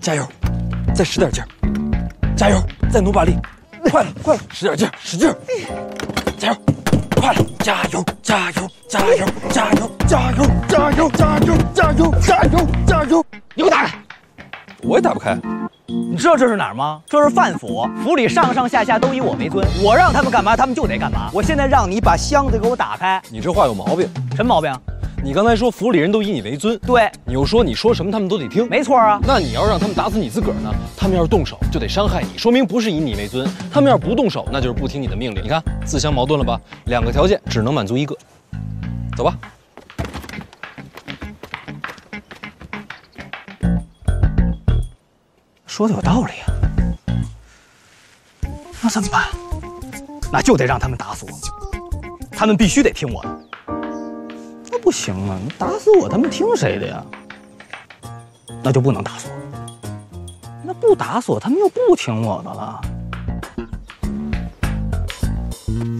加油，再使点劲儿，加油，再努把力，快了，快了，使点劲儿，使劲儿，加油，快了，加油，加油，加油，加油，加油，加油，加油，加油，加油，加油！ 你给我打开！ 我也打不开。 你知道这是哪儿吗？这是范府，府里上上下下都以我为尊，我让他们干嘛，他们就得干嘛。我现在让你把箱子给我打开。 你这话有毛病。 什么毛病？ 你刚才说府里人都以你为尊， 对， 你又说你说什么他们都得听， 没错啊。 那你要让他们打死你自个儿呢？他们要是动手就得伤害你，说明不是以你为尊。他们要是不动手，那就是不听你的命令。你看自相矛盾了吧？两个条件只能满足一个，走吧。 说的有道理啊，那怎么办？那就得让他们打死我，他们必须得听我的。那不行啊，你打死我，他们听谁的呀？那就不能打死我。那不打死我，他们又不听我的了。